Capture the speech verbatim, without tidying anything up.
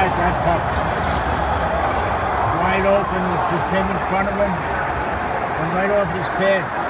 like that pup. Wide open with just him in front of him and right off his pad.